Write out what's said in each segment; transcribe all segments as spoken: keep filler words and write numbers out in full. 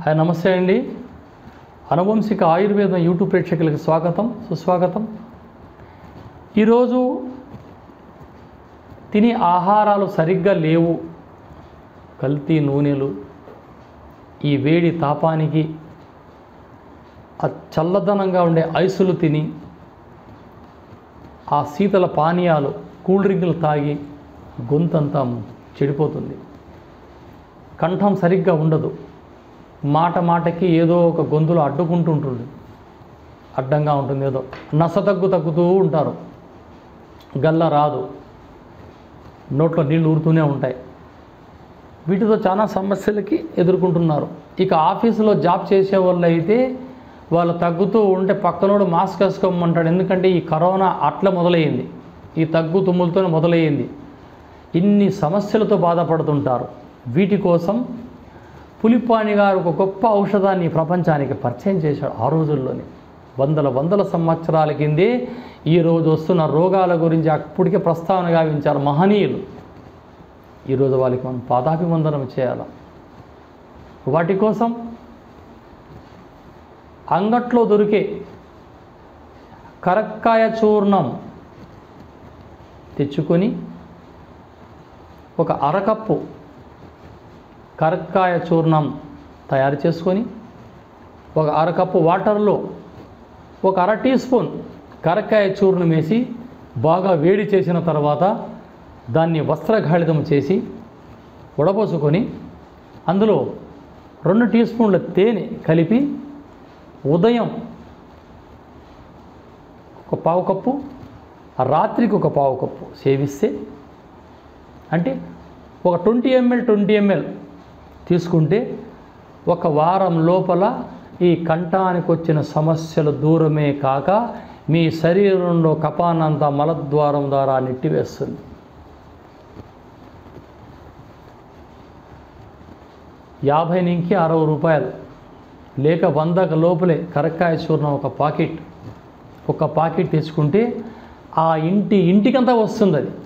Hi నమస్తే అండి. అనువంశిక ఆయుర్వేదం యూట్యూబ్ ప్రేక్షకులకు స్వాగతం సుస్వాగతం. ఈరోజు తినే ఆహారాలు సరిగ్గా లేవు, కల్తీ నూనెలు, ఈ వేడి తాపానికి ఆ చల్లదనంగా ఉండే ఐసులు తిని, ఆ శీతల పానీయాలు కూల్ డ్రింకులు తాగి గొంతంతా చెడిపోతుంది, కంఠం సరిగ్గా ఉండదు, మాట మాటకి ఏదో ఒక గొంతులో అడ్డుకుంటుంటుంది, అడ్డంగా ఉంటుంది, ఏదో నస తగ్గు తగ్గుతూ ఉంటారు, గల్ల రాదు, నోట్లో నీళ్ళు ఊరుతూనే ఉంటాయి. వీటితో చాలా సమస్యలకి ఎదుర్కొంటున్నారు. ఇక ఆఫీసులో జాబ్ చేసే వాళ్ళు అయితే వాళ్ళు తగ్గుతూ ఉంటే పక్కనోడు మాస్క్ వేసుకోమంటాడు. ఎందుకంటే ఈ కరోనా అట్లా మొదలయ్యింది, ఈ తగ్గు తుమ్ములతోనే మొదలయ్యింది. ఇన్ని సమస్యలతో బాధపడుతుంటారు. వీటి కోసం పులిపాణి గారు ఒక గొప్ప ఔషధాన్ని ప్రపంచానికి పరిచయం చేశాడు. ఆ రోజుల్లోనే వందల వందల సంవత్సరాల కిందే ఈరోజు వస్తున్న రోగాల గురించి అప్పటికే ప్రస్తావన గావించారు మహనీయులు. ఈరోజు వాళ్ళకి మనం పాదాభివందనం చేయాలి. వాటి కోసం అంగట్లో దొరికే కరక్కాయ చూర్ణం తెచ్చుకొని ఒక అరకప్పు కరక్కాయ చూర్ణం తయారు చేసుకొని ఒక అరకప్పు వాటర్లో ఒక అర టీ స్పూన్ కరక్కాయ చూర్ణం వేసి బాగా వేడి చేసిన తర్వాత దాన్ని వస్త్రఘాళితం చేసి ఉడపోసుకొని అందులో రెండు టీ స్పూన్ల తేనె కలిపి ఉదయం ఒక పావు కప్పు, రాత్రికి ఒక పావు కప్పు సేవిస్తే, అంటే ఒక ట్వంటీ ఎంఎల్ ట్వంటీ ఎంఎల్ తీసుకుంటే ఒక వారం లోపల ఈ కంఠానికి వచ్చిన సమస్యలు దూరమే కాక మీ శరీరంలో కపానంతా మలద్వారం ద్వారా నెట్టివేస్తుంది. యాభై నుంచి అరవై రూపాయలు లేక వందకు లోపలే కరక్కాయ చూర్ణం ఒక పాకెట్ ఒక పాకెట్ తెచ్చుకుంటే ఆ ఇంటి ఇంటికంతా వస్తుంది. అది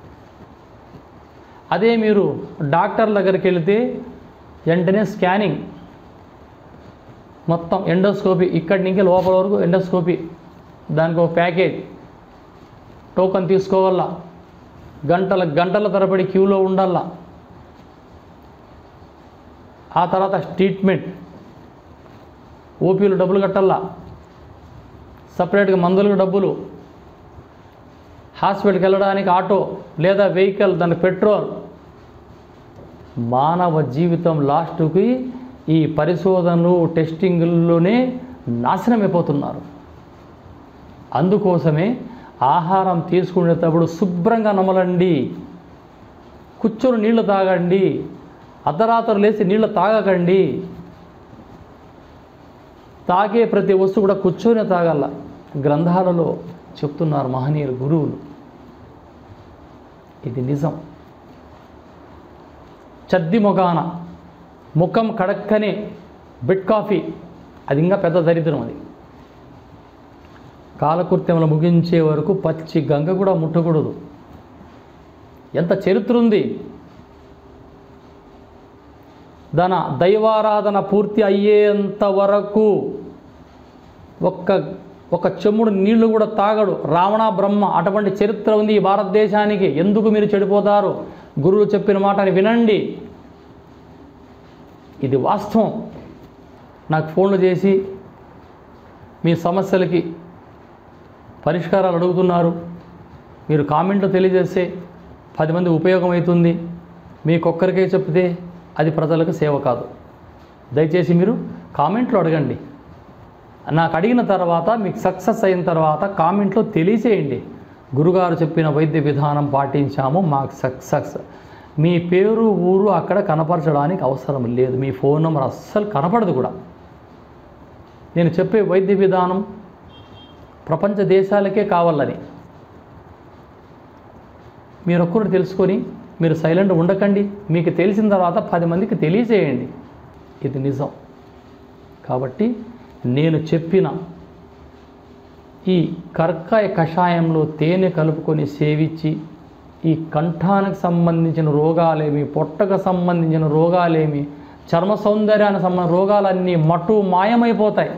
అదే మీరు డాక్టర్ దగ్గరికి వెళితే వెంటనే స్కానింగ్, మొత్తం ఎండోస్కోపీ, ఇక్కడి నుంచి లోపల వరకు ఎండోస్కోపీ, దానికి ఒక ప్యాకేజ్, టోకన్ తీసుకోవాలా, గంటల గంటల తరబడి క్యూలో ఉండాలా, ఆ తర్వాత ట్రీట్మెంట్, ఓపీలు డబ్బులు కట్టాలా, సపరేట్గా మందులకు డబ్బులు, హాస్పిటల్కి వెళ్ళడానికి ఆటో లేదా వెహికల్, దానికి పెట్రోల్. మానవ జీవితం లాస్ట్కి ఈ పరిశోధనలు టెస్టింగ్లోనే నాశనమైపోతున్నారు. అందుకోసమే ఆహారం తీసుకునేటప్పుడు శుభ్రంగా నమలండి, కూర్చొని నీళ్లు తాగండి, అర్ధరాత్రులు లేచి నీళ్ళు తాగకండి. తాగే ప్రతి వస్తువు కూడా కూర్చొని తాగాల. గ్రంథాలలో చెప్తున్నారు మహనీయులు, గురువులు. ఇది నిజం. చద్ది మొగాన ముఖం కడక్కనే బెడ్ కాఫీ, అది ఇంకా పెద్ద దరిద్రం. అది కాలకృత్యములు ముగించే వరకు పచ్చి గంగ కూడా ముట్టకూడదు. ఎంత చరిత్ర ఉంది. దన దైవారాధన పూర్తి అయ్యేంత వరకు ఒక్క ఒక చెమ్ముడు నీళ్లు కూడా తాగడు రావణ బ్రహ్మ. అటువంటి చరిత్ర ఉంది ఈ భారతదేశానికి. ఎందుకు మీరు చెడిపోతారు? గురువులు చెప్పిన మాటని వినండి. ఇది వాస్తవం. నాకు ఫోన్లు చేసి మీ సమస్యలకి పరిష్కారాలు అడుగుతున్నారు. మీరు కామెంట్లు తెలియజేస్తే పది మంది ఉపయోగం అవుతుంది. మీకొక్కరికే చెప్తే అది ప్రజలకు సేవ కాదు. దయచేసి మీరు కామెంట్లు అడగండి. నాకు అడిగిన తర్వాత మీకు సక్సెస్ అయిన తర్వాత కామెంట్లో తెలియచేయండి. గురుగారు చెప్పిన వైద్య విధానం పాటించాము, మాకు సక్సెస్. మీ పేరు ఊరు అక్కడ కనపరచడానికి అవసరం లేదు. మీ ఫోన్ నెంబర్ అస్సలు కనపడదు కూడా. నేను చెప్పే వైద్య విధానం ప్రపంచ దేశాలకే కావాలని మీరొక్కరు తెలుసుకొని మీరు సైలెంట్ ఉండకండి. మీకు తెలిసిన తర్వాత పది మందికి తెలియజేయండి. ఇది నిజం. కాబట్టి నేను చెప్పిన ఈ కరక్కాయ కషాయంలో తేనె కలుపుకొని సేవించి ఈ కంఠానికి సంబంధించిన రోగాలేమి, పొట్టకు సంబంధించిన రోగాలేమి, చర్మ సౌందర్యానికి సంబంధించిన రోగాలన్నీ మట్టు మాయమైపోతాయి.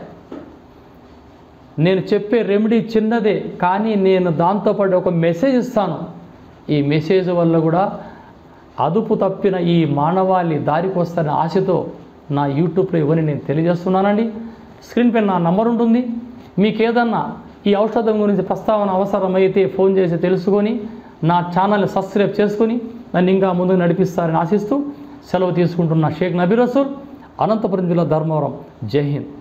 నేను చెప్పే రెమెడీ చిన్నదే, కానీ నేను దాంతోపాటు ఒక మెసేజ్ ఇస్తాను. ఈ మెసేజ్ వల్ల కూడా అదుపు తప్పిన ఈ మానవాళి దారికి వస్తారనే ఆశతో నా యూట్యూబ్లో ఇవన్నీ నేను తెలియజేస్తున్నానండి. స్క్రీన్ పైన నా నంబర్ ఉంటుంది. మీకు ఏదన్నా ఈ ఔషధం గురించి ప్రస్తావన అవసరమైతే ఫోన్ చేసి తెలుసుకొని నా ఛానల్ని సబ్స్క్రైబ్ చేసుకొని నన్ను ఇంకా ముందుకు నడిపిస్తారని ఆశిస్తూ సెలవు తీసుకుంటున్న షేక్ నబీ రసూల్, అనంతపురం జిల్లా ధర్మవరం. జై హింద్.